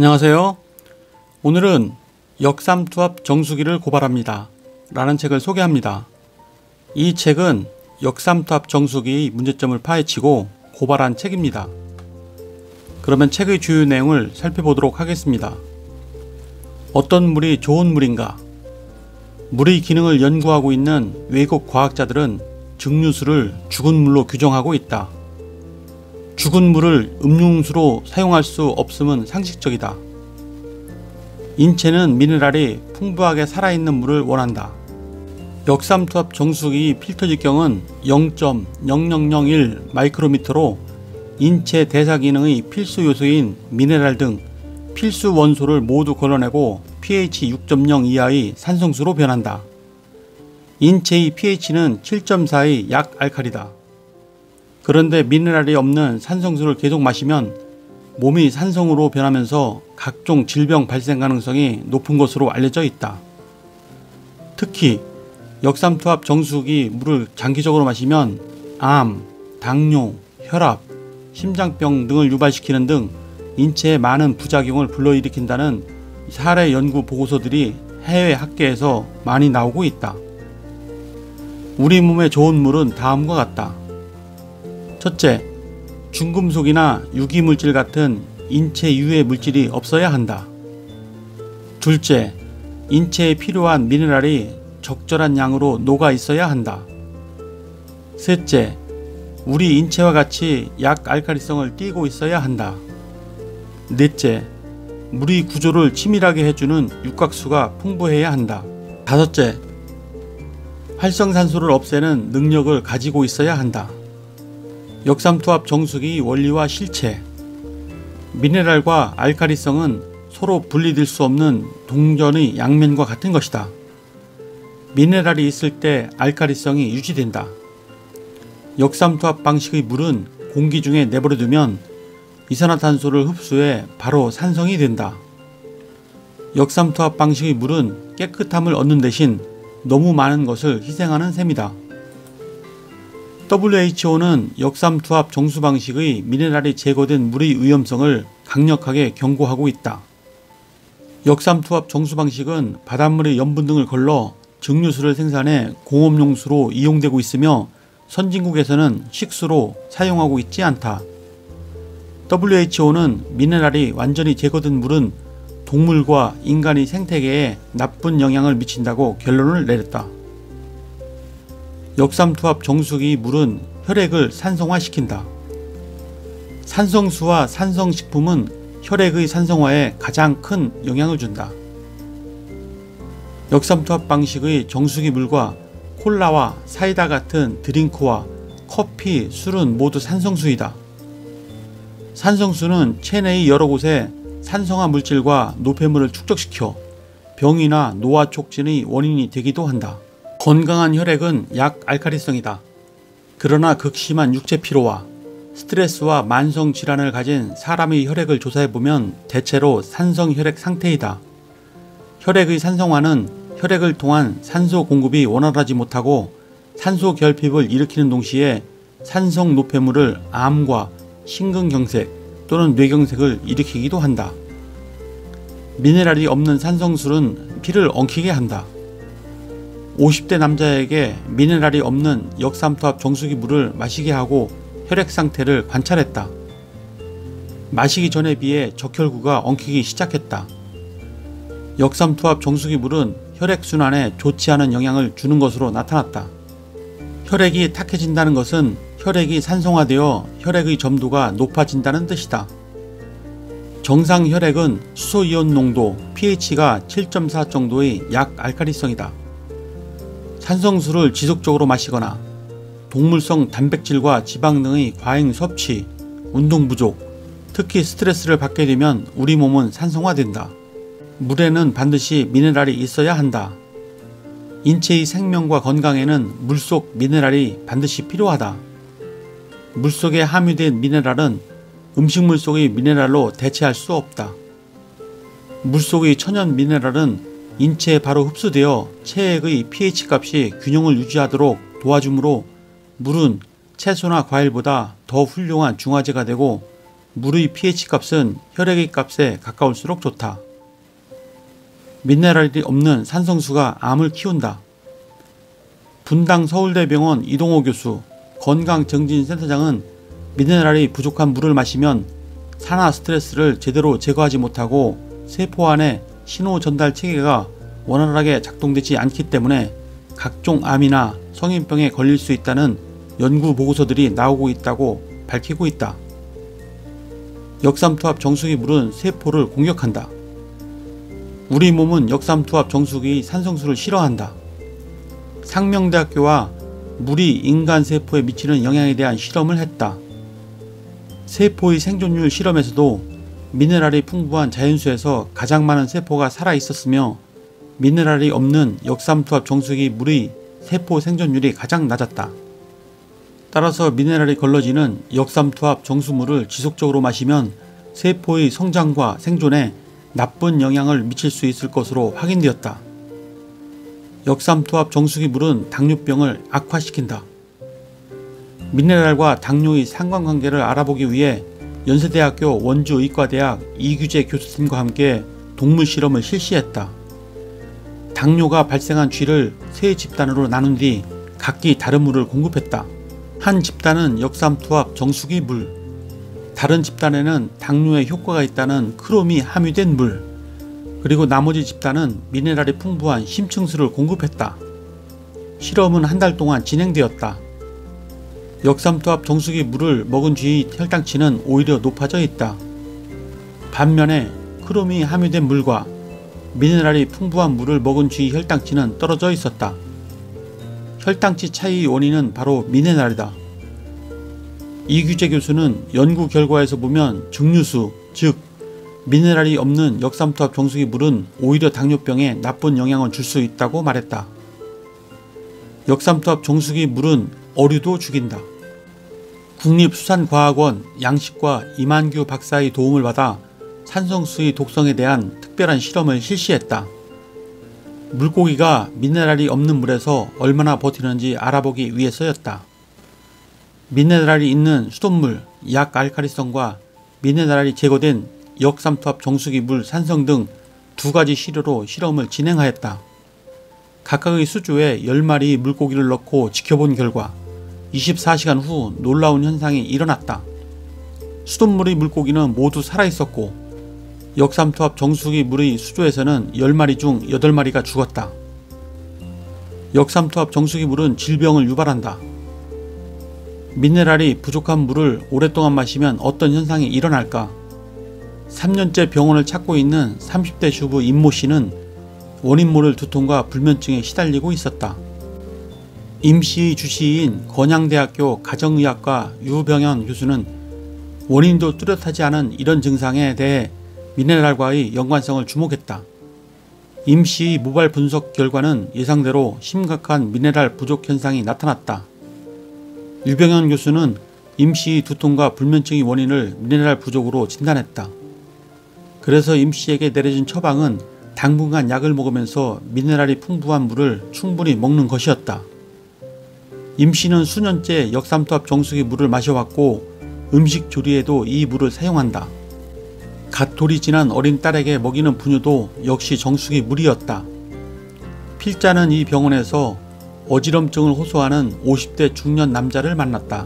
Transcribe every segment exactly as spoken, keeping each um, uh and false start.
안녕하세요. 오늘은 역삼투압 정수기를 고발합니다 라는 책을 소개합니다. 이 책은 역삼투압 정수기의 문제점을 파헤치고 고발한 책입니다. 그러면 책의 주요 내용을 살펴보도록 하겠습니다. 어떤 물이 좋은 물인가? 물의 기능을 연구하고 있는 외국 과학자들은 증류수를 죽은 물로 규정하고 있다. 죽은 물을 음용수로 사용할 수 없음은 상식적이다. 인체는 미네랄이 풍부하게 살아있는 물을 원한다. 역삼투압 정수기 필터 직경은 영 점 영영영일 마이크로미터로 인체 대사 기능의 필수 요소인 미네랄 등 필수 원소를 모두 걸러내고 pH 육 점 영 이하의 산성수로 변한다. 인체의 pH는 칠 점 사의 약알칼리다. 그런데 미네랄이 없는 산성수를 계속 마시면 몸이 산성으로 변하면서 각종 질병 발생 가능성이 높은 것으로 알려져 있다. 특히 역삼투압 정수기 물을 장기적으로 마시면 암, 당뇨, 혈압, 심장병 등을 유발시키는 등 인체에 많은 부작용을 불러일으킨다는 사례 연구 보고서들이 해외 학계에서 많이 나오고 있다. 우리 몸에 좋은 물은 다음과 같다. 첫째, 중금속이나 유기물질 같은 인체 유해 물질이 없어야 한다. 둘째, 인체에 필요한 미네랄이 적절한 양으로 녹아 있어야 한다. 셋째, 우리 인체와 같이 약알칼리성을 띠고 있어야 한다. 넷째, 물의 구조를 치밀하게 해주는 육각수가 풍부해야 한다. 다섯째, 활성산소를 없애는 능력을 가지고 있어야 한다. 역삼투압 정수기 원리와 실체. 미네랄과 알칼리성은 서로 분리될 수 없는 동전의 양면과 같은 것이다. 미네랄이 있을 때 알칼리성이 유지된다. 역삼투압 방식의 물은 공기 중에 내버려두면 이산화탄소를 흡수해 바로 산성이 된다. 역삼투압 방식의 물은 깨끗함을 얻는 대신 너무 많은 것을 희생하는 셈이다. 더블유 에이치 오는 역삼투압 정수 방식의 미네랄이 제거된 물의 위험성을 강력하게 경고하고 있다. 역삼투압 정수 방식은 바닷물의 염분 등을 걸러 증류수를 생산해 공업용수로 이용되고 있으며 선진국에서는 식수로 사용하고 있지 않다. 더블유 에이치 오는 미네랄이 완전히 제거된 물은 동물과 인간의 생태계에 나쁜 영향을 미친다고 결론을 내렸다. 역삼투압 정수기 물은 혈액을 산성화시킨다. 산성수와 산성식품은 혈액의 산성화에 가장 큰 영향을 준다. 역삼투압 방식의 정수기 물과 콜라와 사이다 같은 드링크와 커피, 술은 모두 산성수이다. 산성수는 체내의 여러 곳에 산성화 물질과 노폐물을 축적시켜 병이나 노화 촉진의 원인이 되기도 한다. 건강한 혈액은 약알칼리성이다. 그러나 극심한 육체 피로와 스트레스와 만성 질환을 가진 사람의 혈액을 조사해보면 대체로 산성혈액 상태이다. 혈액의 산성화는 혈액을 통한 산소 공급이 원활하지 못하고 산소 결핍을 일으키는 동시에 산성 노폐물을 암과 심근경색 또는 뇌경색을 일으키기도 한다. 미네랄이 없는 산성술은 피를 엉키게 한다. 오십 대 남자에게 미네랄이 없는 역삼투압 정수기 물을 마시게 하고 혈액 상태를 관찰했다. 마시기 전에 비해 적혈구가 엉키기 시작했다. 역삼투압 정수기 물은 혈액순환에 좋지 않은 영향을 주는 것으로 나타났다. 혈액이 탁해진다는 것은 혈액이 산성화되어 혈액의 점도가 높아진다는 뜻이다. 정상 혈액은 수소이온 농도 pH가 칠 점 사 정도의 약알칼리성이다. 산성수를 지속적으로 마시거나 동물성 단백질과 지방 등의 과잉 섭취, 운동 부족, 특히 스트레스를 받게 되면 우리 몸은 산성화된다. 물에는 반드시 미네랄이 있어야 한다. 인체의 생명과 건강에는 물속 미네랄이 반드시 필요하다. 물속에 함유된 미네랄은 음식물 속의 미네랄로 대체할 수 없다. 물속의 천연 미네랄은 인체에 바로 흡수되어 체액의 pH 값이 균형을 유지하도록 도와주므로 물은 채소나 과일보다 더 훌륭한 중화제가 되고 물의 pH 값은 혈액의 값에 가까울수록 좋다. 미네랄이 없는 산성수가 암을 키운다. 분당 서울대병원 이동호 교수, 건강정진센터장은 미네랄이 부족한 물을 마시면 산화 스트레스를 제대로 제거하지 못하고 세포 안에 신호 전달 체계가 원활하게 작동되지 않기 때문에 각종 암이나 성인병에 걸릴 수 있다는 연구 보고서들이 나오고 있다고 밝히고 있다. 역삼투압 정수기 물은 세포를 공격한다. 우리 몸은 역삼투압 정수기의 산성수를 싫어한다. 상명대학교와 물이 인간 세포에 미치는 영향에 대한 실험을 했다. 세포의 생존율 실험에서도 미네랄이 풍부한 자연수에서 가장 많은 세포가 살아 있었으며 미네랄이 없는 역삼투압 정수기 물의 세포 생존율이 가장 낮았다. 따라서 미네랄이 걸러지는 역삼투압 정수물을 지속적으로 마시면 세포의 성장과 생존에 나쁜 영향을 미칠 수 있을 것으로 확인되었다. 역삼투압 정수기 물은 당뇨병을 악화시킨다. 미네랄과 당뇨의 상관관계를 알아보기 위해 연세대학교 원주의과대학 이규재 교수팀과 함께 동물 실험을 실시했다. 당뇨가 발생한 쥐를 세 집단으로 나눈 뒤 각기 다른 물을 공급했다. 한 집단은 역삼투압 정수기 물, 다른 집단에는 당뇨에 효과가 있다는 크롬이 함유된 물, 그리고 나머지 집단은 미네랄이 풍부한 심층수를 공급했다. 실험은 한 달 동안 진행되었다. 역삼투압 정수기 물을 먹은 쥐의 혈당치는 오히려 높아져 있다. 반면에 크롬이 함유된 물과 미네랄이 풍부한 물을 먹은 쥐의 혈당치는 떨어져 있었다. 혈당치 차이의 원인은 바로 미네랄이다. 이규재 교수는 연구 결과에서 보면 증류수, 즉 미네랄이 없는 역삼투압 정수기 물은 오히려 당뇨병에 나쁜 영향을 줄 수 있다고 말했다. 역삼투압 정수기 물은 어류도 죽인다. 국립수산과학원 양식과 이만규 박사의 도움을 받아 산성수의 독성에 대한 특별한 실험을 실시했다. 물고기가 미네랄이 없는 물에서 얼마나 버티는지 알아보기 위해서였다. 미네랄이 있는 수돗물, 약알칼리성과 미네랄이 제거된 역삼투압 정수기 물 산성 등 두 가지 시료로 실험을 진행하였다. 각각의 수조에 열 마리의 물고기를 넣고 지켜본 결과 이십사 시간 후 놀라운 현상이 일어났다. 수돗물의 물고기는 모두 살아있었고 역삼투압 정수기 물의 수조에서는 열 마리 중 여덟 마리가 죽었다. 역삼투압 정수기 물은 질병을 유발한다. 미네랄이 부족한 물을 오랫동안 마시면 어떤 현상이 일어날까? 삼 년째 병원을 찾고 있는 삼십 대 주부 임모 씨는 원인 모를 두통과 불면증에 시달리고 있었다. 임 씨의 주치의인 건양대학교 가정의학과 유병현 교수는 원인도 뚜렷하지 않은 이런 증상에 대해 미네랄과의 연관성을 주목했다. 임 씨의 모발 분석 결과는 예상대로 심각한 미네랄 부족 현상이 나타났다. 유병현 교수는 임 씨의 두통과 불면증의 원인을 미네랄 부족으로 진단했다. 그래서 임 씨에게 내려진 처방은 당분간 약을 먹으면서 미네랄이 풍부한 물을 충분히 먹는 것이었다. 임 씨는 수년째 역삼투압 정수기 물을 마셔왔고 음식 조리에도 이 물을 사용한다. 갓 돌이 지난 어린 딸에게 먹이는 분유도 역시 정수기 물이었다. 필자는 이 병원에서 어지럼증을 호소하는 오십 대 중년 남자를 만났다.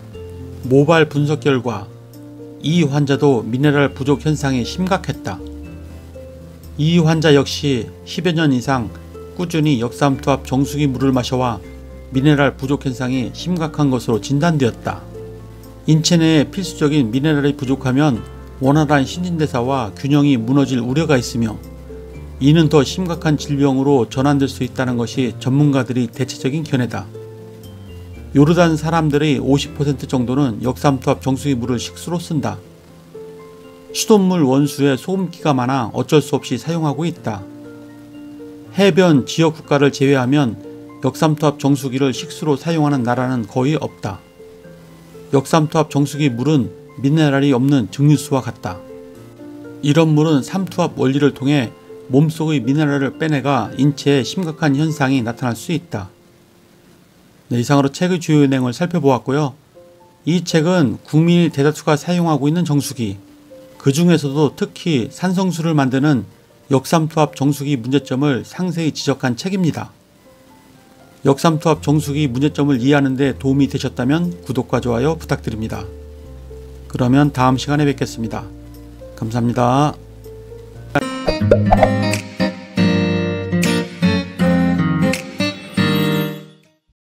모발 분석 결과 이 환자도 미네랄 부족 현상이 심각했다. 이 환자 역시 십여 년 이상 꾸준히 역삼투압 정수기 물을 마셔와 미네랄 부족 현상이 심각한 것으로 진단되었다. 인체 내에 필수적인 미네랄이 부족하면 원활한 신진대사와 균형이 무너질 우려가 있으며 이는 더 심각한 질병으로 전환될 수 있다는 것이 전문가들의 대체적인 견해다. 요르단 사람들의 오십 퍼센트 정도는 역삼투압 정수기 물을 식수로 쓴다. 수돗물 원수에 소금기가 많아 어쩔 수 없이 사용하고 있다. 해변 지역 국가를 제외하면 역삼투압 정수기를 식수로 사용하는 나라는 거의 없다. 역삼투압 정수기 물은 미네랄이 없는 증류수와 같다. 이런 물은 삼투압 원리를 통해 몸속의 미네랄을 빼내가 인체에 심각한 현상이 나타날 수 있다. 네, 이상으로 책의 주요 내용을 살펴보았고요. 이 책은 국민의 대다수가 사용하고 있는 정수기, 그 중에서도 특히 산성수를 만드는 역삼투압 정수기 문제점을 상세히 지적한 책입니다. 역삼투압 정수기 문제점을 이해하는 데 도움이 되셨다면 구독과 좋아요 부탁드립니다. 그러면 다음 시간에 뵙겠습니다. 감사합니다.